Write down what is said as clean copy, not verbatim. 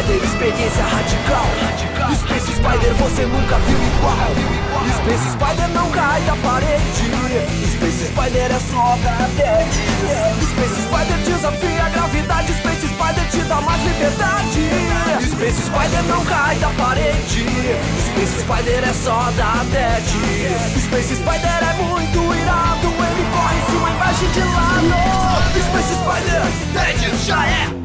Spider, experiência radical. Space Spider, você nunca viu igual. Space Spider não cai da parede. Space Spider é só da 10. Space Spider desafia a gravidade. Space Spider te dá mais liberdade. Space Spider não cai da parede. Space Spider é só da 10. Space Spider é muito irado. Ele corre em cima, embaixo e de lado. Space Spider, 10 já é.